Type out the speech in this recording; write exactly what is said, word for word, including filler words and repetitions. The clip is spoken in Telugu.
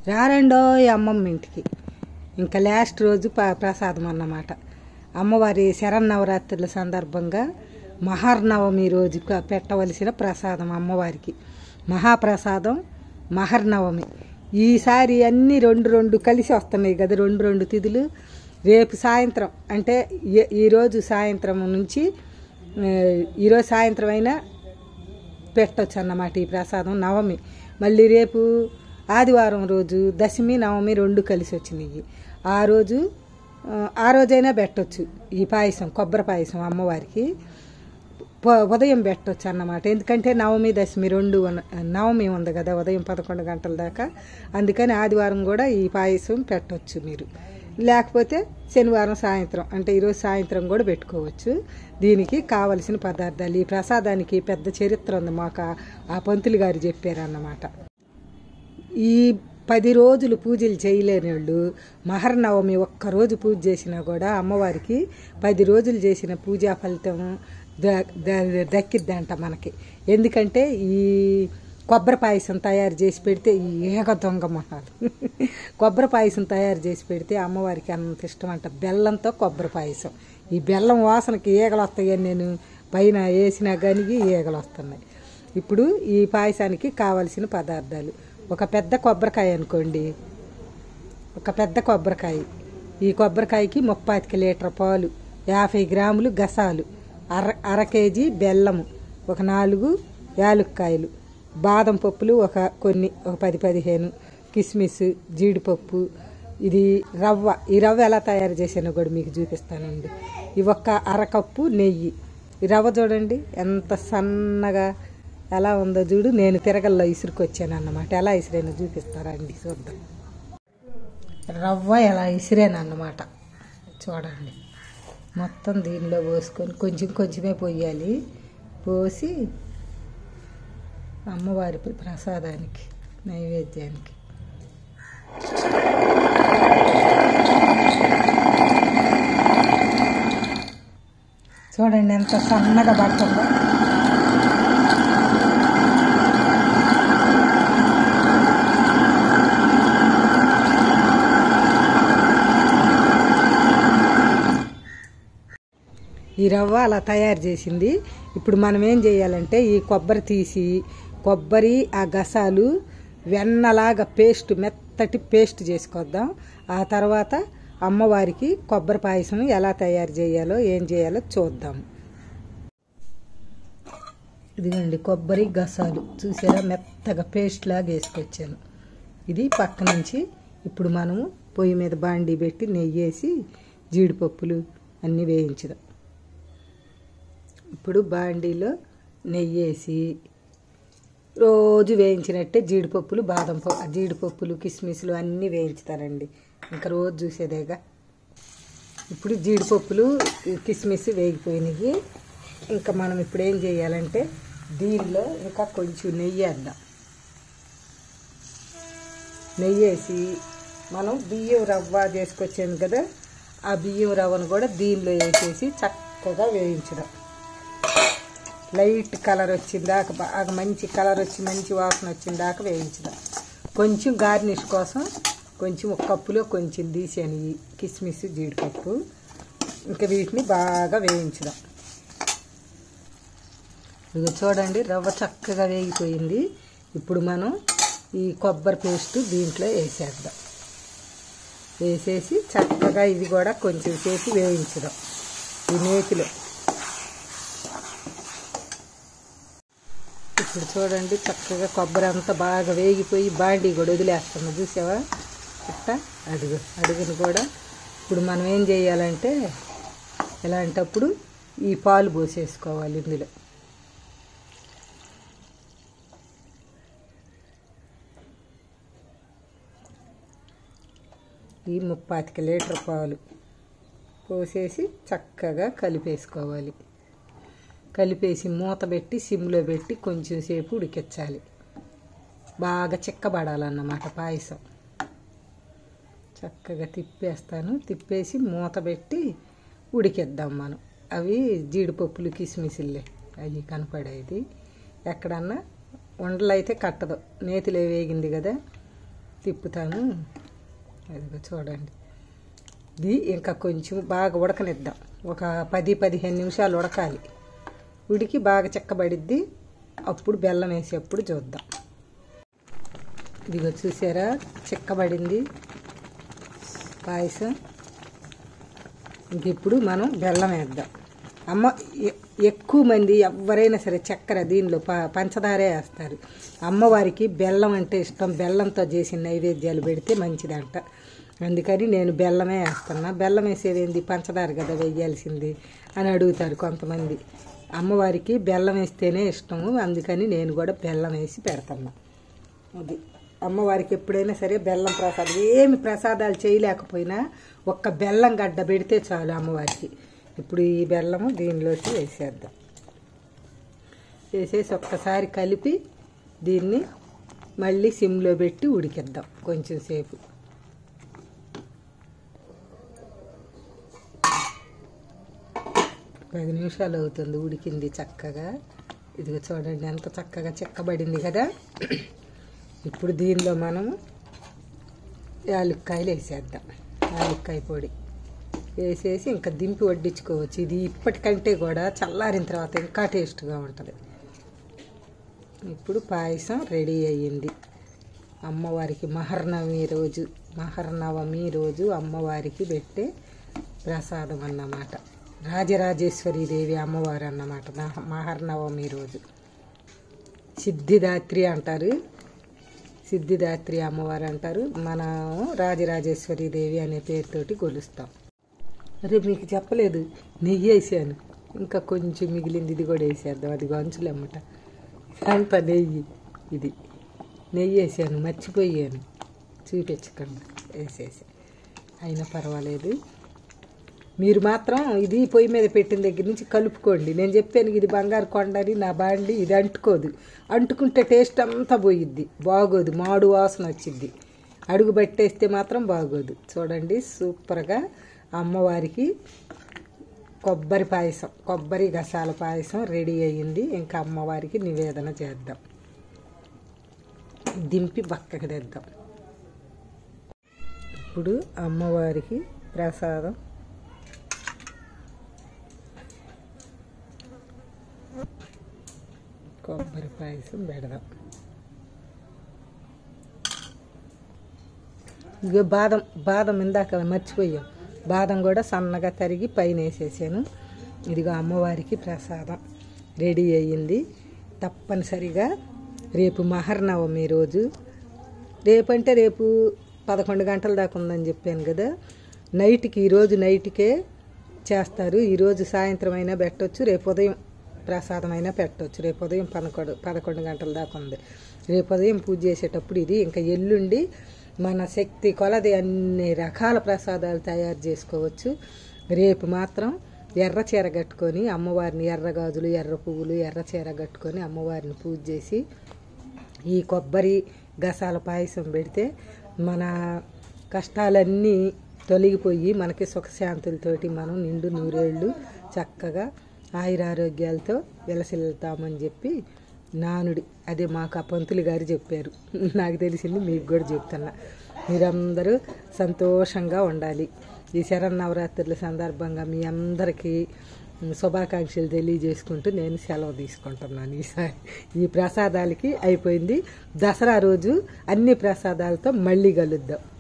రారండో అమ్మమ్మ ఇంటికి. ఇంకా లాస్ట్ రోజు ప్రసాదం అన్నమాట. అమ్మవారి శరన్నవరాత్రుల సందర్భంగా మహర్నవమి రోజు పెట్టవలసిన ప్రసాదం అమ్మవారికి. మహాప్రసాదం మహర్నవమి. ఈసారి అన్నీ రెండు రెండు కలిసి వస్తున్నాయి కదా, రెండు రెండు తిథులు. రేపు సాయంత్రం అంటే ఈరోజు సాయంత్రం నుంచి ఈరోజు సాయంత్రం అయినా పెట్టవచ్చు అన్నమాట ఈ ప్రసాదం. నవమి మళ్ళీ రేపు ఆదివారం రోజు దశమి నవమి రెండు కలిసి వచ్చినాయి. ఆ రోజు ఆ రోజైనా పెట్టవచ్చు ఈ పాయసం, కొబ్బరి పాయసం అమ్మవారికి ఉదయం పెట్టవచ్చు అన్నమాట. ఎందుకంటే నవమి దశమి రెండు నవమి ఉంది కదా ఉదయం పదకొండు గంటల దాకా, అందుకని ఆదివారం కూడా ఈ పాయసం పెట్టవచ్చు మీరు. లేకపోతే శనివారం సాయంత్రం అంటే ఈరోజు సాయంత్రం కూడా పెట్టుకోవచ్చు. దీనికి కావలసిన పదార్థాలు, ఈ ప్రసాదానికి పెద్ద చరిత్ర ఉంది, మాకు ఆ పంతులు గారు చెప్పారన్నమాట. ఈ పది రోజులు పూజలు చేయలేని వాళ్ళు మహర్నవమి ఒక్కరోజు పూజ చేసినా కూడా అమ్మవారికి పది రోజులు చేసిన పూజా ఫలితం దక్కిద్దంట మనకి. ఎందుకంటే ఈ కొబ్బరి పాయసం తయారు చేసి పెడితే ఈ ఏగ దొంగ మొహాలు కొబ్బరి పాయసం తయారు చేసి పెడితే అమ్మవారికి అంత ఇష్టం అంట. బెల్లంతో కొబ్బరి పాయసం. ఈ బెల్లం వాసనకి ఈగలు వస్తాయని నేను పైన వేసినా కానీ ఈగలు వస్తున్నాయి. ఇప్పుడు ఈ పాయసానికి కావలసిన పదార్థాలు: ఒక పెద్ద కొబ్బరికాయ అనుకోండి, ఒక పెద్ద కొబ్బరికాయ. ఈ కొబ్బరికాయకి ముప్పాతిక లీటర్ పాలు, యాభై గ్రాములు గసాలు, అర అర కేజీ బెల్లము, ఒక నాలుగు యాలుక్కాయలు, బాదం పప్పులు ఒక కొన్ని ఒక పది పదిహేను, కిస్మిస్, జీడిపప్పు, ఇది రవ్వ. ఈ రవ్వ ఎలా తయారు చేసానో కూడా మీకు చూపిస్తానండి. ఇవి ఒక్క అరకప్పు నెయ్యి. ఈ రవ్వ చూడండి ఎంత సన్నగా ఎలా ఉందో చూడు. నేను తిరగల్లో ఇసురుకొచ్చాను అన్నమాట. ఎలా ఇసిరేనో చూపిస్తారా అండి, చూద్దాం. రవ్వ ఎలా ఇసిరేను అన్నమాట చూడండి. మొత్తం దీనిలో పోసుకొని కొంచెం కొంచెమే పోయాలి. పోసి అమ్మవారి ప్రసాదానికి నైవేద్యానికి చూడండి ఎంత సన్నగా పడుతుందో. ఈ రవ్వ అలా తయారు చేసింది. ఇప్పుడు మనం ఏం చేయాలంటే ఈ కొబ్బరి తీసి, కొబ్బరి ఆ గసాలు వెన్నలాగా పేస్ట్, మెత్తటి పేస్ట్ చేసుకొద్దాం. ఆ తర్వాత అమ్మవారికి కొబ్బరి పాయసం ఎలా తయారు చేయాలో ఏం చేయాలో చూద్దాం. ఇదిగోండి కొబ్బరి గసాలు చూసారా, మెత్తగా పేస్ట్ లాగా వేసుకొచ్చాను. ఇది పక్క నుంచి ఇప్పుడు మనము పొయ్యి మీద బాండీ పెట్టి నెయ్యి వేసి జీడిపప్పులు అన్నీ వేయించుదాం. ఇప్పుడు బాండీలో నెయ్యి వేసి రోజు వేయించినట్టే జీడిపప్పులు, బాదం పప్పు, జీడిపప్పులు, కిస్మిస్లు అన్నీ వేయించుతారండి. ఇంకా రోజు చూసేదేగా. ఇప్పుడు జీడిపప్పులు, కిస్మిస్ వేగిపోయినాయి. ఇంకా మనం ఇప్పుడు ఏం చేయాలంటే దీనిలో ఇంకా కొంచెం నెయ్యి వేద్దాం. నెయ్యి వేసి మనం బియ్యం రవ్వ చేసుకొచ్చాను కదా, ఆ బియ్యం రవ్వను కూడా దీనిలో వేసేసి చక్కగా వేయించడం. లైట్ కలర్ వచ్చిందాక, బాగా మంచి కలర్ వచ్చి మంచి వాసన వచ్చిందాక వేయించడం. కొంచెం గార్నిష్ కోసం కొంచెం ఒక కప్పులో కొంచెం తీసాను ఈ కిస్మిస్, జీడిపప్పు. ఇంకా వీటిని బాగా వేయించడం. ఇది చూడండి రవ్వ చక్కగా వేగిపోయింది. ఇప్పుడు మనం ఈ కొబ్బరి పేస్ట్ దీంట్లో వేసేద్దాం. వేసేసి చక్కగా ఇది కూడా కొంచెం సేపు వేయించడం ఈ నేతిలో. ఇప్పుడు చూడండి చక్కగా కొబ్బరి అంతా బాగా వేగిపోయి బాండీ కూడా వదిలేస్తాము. చూసావా ఇట్ట అడుగు అడుగును కూడా. ఇప్పుడు మనం ఏం చేయాలంటే ఇలాంటప్పుడు ఈ పాలు పోసేసుకోవాలి ఇందులో. ఈ ముప్పాతిక లీటర్ పాలు పోసేసి చక్కగా కలిపేసుకోవాలి. కలిపేసి మూత పెట్టి సిమ్లో పెట్టి కొంచెం సేపు ఉడికించాలి. బాగా చిక్కబడాలన్నమాట పాయసం. చక్కగా తిప్పేస్తాను. తిప్పేసి మూత పెట్టి ఉడికిద్దాం మనం. అవి జీడిపప్పులు, కిస్మిస్లే అవి కనపడేది. ఎక్కడన్నా ఉండలు అయితే కట్టదు, నేతిలో వేగింది కదా. తిప్పుతాను. అదిగో చూడండి, ఇది ఇంకా కొంచెం బాగా ఉడకనిద్దాం. ఒక పది పదిహేను నిమిషాలు ఉడకాలి. ఉడికి బాగా చిక్కబడిద్ది. అప్పుడు బెల్లం వేసేప్పుడు చూద్దాం. ఇదిగో చూసారా, చిక్కబడింది పాయసం. ఇంక ఇప్పుడు మనం బెల్లం వేద్దాం. అమ్మ ఎక్కువ మంది ఎవరైనా సరే చక్కెర దీనిలో ప పంచదారే వేస్తారు. అమ్మవారికి బెల్లం అంటే ఇష్టం. బెల్లంతో చేసిన నైవేద్యాలు పెడితే మంచిదంట. అందుకని నేను బెల్లమే వేస్తున్నా. బెల్లం వేసేదేంది, పంచదార కదా వేయాల్సింది అని అడుగుతారు కొంతమంది. అమ్మవారికి బెల్లం వేస్తేనే ఇష్టము, అందుకని నేను కూడా బెల్లం వేసి పెడతాను. అది అమ్మవారికి ఎప్పుడైనా సరే బెల్లం ప్రసాదం, ఏమి ప్రసాదాలు చేయలేకపోయినా ఒక్క బెల్లం గడ్డ పెడితే చాలు అమ్మవారికి. ఇప్పుడు ఈ బెల్లము దీనిలోకి వేసేద్దాం. వేసేసి ఒక్కసారి కలిపి దీన్ని మళ్ళీ సిమ్లో పెట్టి ఉడికిద్దాం కొంచెం సేపు. పది నిమిషాలు అవుతుంది ఉడికింది చక్కగా. ఇదిగో చూడండి ఎంత చక్కగా చిక్కబడింది కదా. ఇప్పుడు దీనిలో మనము యాలక్కాయలు వేసేద్దాం. యాలక్కాయ పొడి వేసేసి ఇంకా దింపి వడ్డించుకోవచ్చు. ఇది ఇప్పటికంటే కూడా చల్లారిన తర్వాత ఇంకా టేస్ట్గా ఉంటుంది. ఇప్పుడు పాయసం రెడీ అయ్యింది. అమ్మవారికి మహర్నవమి రోజు మహర్నవమి రోజు అమ్మవారికి పెట్టే ప్రసాదం అన్నమాట. రాజరాజేశ్వరి దేవి అమ్మవారు అన్నమాట. మహర్నవమి రోజు సిద్ధిదాత్రి అంటారు, సిద్ధిదాత్రి అమ్మవారు అంటారు. మనం రాజరాజేశ్వరి దేవి అనే పేరుతోటి కొలుస్తాం. అరే మీకు చెప్పలేదు, నెయ్యి వేసాను. ఇంకా కొంచెం మిగిలింది, ఇది కూడా వేసేద్దాం. అది గంచులు అమ్మట అంత నెయ్యి. ఇది నెయ్యి వేసాను, మర్చిపోయాను చూపించకుండా వేసేసి. అయినా పర్వాలేదు. మీరు మాత్రం ఇది పొయ్యి మీద పెట్టిన దగ్గర నుంచి కలుపుకోండి. నేను చెప్పాను ఇది బంగారు కొండని, నా బాండి ఇది అంటుకోదు. అంటుకుంటే టేస్ట్ అంతా పోయిద్ది, బాగోదు, మాడు వాసన వచ్చిద్ది. అడుగు పట్టేస్తే మాత్రం బాగోదు. చూడండి సూపర్గా అమ్మవారికి కొబ్బరి పాయసం, కొబ్బరి గసాల పాయసం రెడీ అయ్యింది. ఇంకా అమ్మవారికి నివేదన చేద్దాం. దింపి పక్కకి తెద్దాం. ఇప్పుడు అమ్మవారికి ప్రసాదం కొబ్బరి పాయసం పెడదాం. ఇక బాదం బాదం ఇందాక మర్చిపోయాం. బాదం కూడా సన్నగా తరిగి పైన వేసేసాను. ఇదిగో అమ్మవారికి ప్రసాదం రెడీ అయ్యింది. తప్పనిసరిగా రేపు మహర్నవమి రోజు, రేపంటే రేపు పదకొండు గంటల దాకా ఉందని చెప్పాను కదా. నైట్కి, ఈరోజు నైట్కే చేస్తారు. ఈరోజు సాయంత్రం అయినా పెట్టవచ్చు, రేపు ఉదయం ప్రసాదం అయినా పెట్టవచ్చు. రేపు ఉదయం పదకొండు పదకొండు గంటల దాకా ఉంది. రేపు ఉదయం పూజ చేసేటప్పుడు ఇది. ఇంకా ఎల్లుండి మన శక్తి కొలది అన్ని రకాల ప్రసాదాలు తయారు చేసుకోవచ్చు. రేపు మాత్రం ఎర్ర చీర కట్టుకొని అమ్మవారిని, ఎర్ర గాజులు, ఎర్ర పువ్వులు, ఎర్ర చీర కట్టుకొని అమ్మవారిని పూజ చేసి ఈ కొబ్బరి గసాల పాయసం పెడితే మన కష్టాలన్నీ తొలగిపోయి మనకి సుఖశాంతులతోటి మనం నిండు నూరేళ్ళు చక్కగా ఆయురారోగ్యాలతో విలసిల్లుతామని చెప్పి నానుడి. అదే మాకు ఆ పంతులు గారు చెప్పారు. నాకు తెలిసింది మీకు కూడా చెప్తున్నా. మీరందరూ సంతోషంగా ఉండాలి. ఈ శరన్నవరాత్రుల సందర్భంగా మీ అందరికీ శుభాకాంక్షలు తెలియజేసుకుంటూ నేను సెలవు తీసుకుంటున్నాను. ఈసారి ఈ ప్రసాదాలకి అయిపోయింది. దసరా రోజు అన్ని ప్రసాదాలతో మళ్ళీ కలుద్దాం.